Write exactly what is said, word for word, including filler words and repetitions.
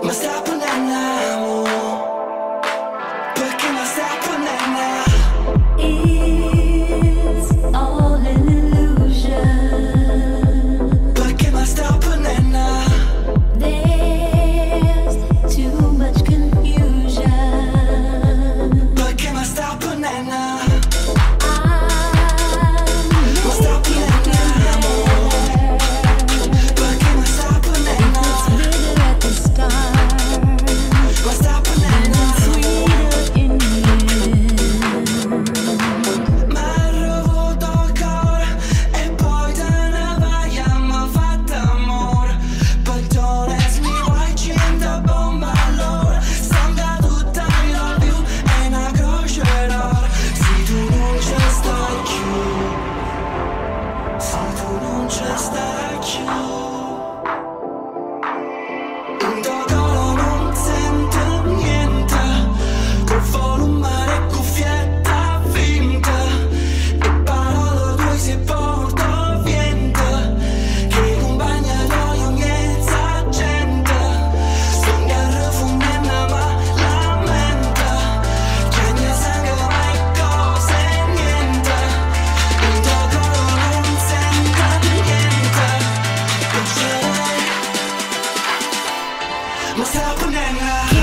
Ma sta appennenn, perché ma sta appennenn. It's all an illusion. Perché ma sta appennenn. There's too much confusion. Perché ma sta appennenn. Ma sta appennenn. Perché ma sta appennenn. It's bigger at the start. Ma sta appennenn. Sweeter in the end. M'ha rovuto il cuore e poi te ne vai a m'ha fatto amore. Perdones mi vuoi cento bomba allora. Stanga tutta mi love you è una croce d'oro. Se tu non ci stai più, se tu non ci stai più, in tuo colo non sento niente. Col volume e cuffietta finta e parole tue si porta vento che compagna noi ogni gente. Sto in guerra fondendo ma lamenta che ne sangue mai cose niente. In tuo colo non sento niente. Non c'è, ma sta appennenn.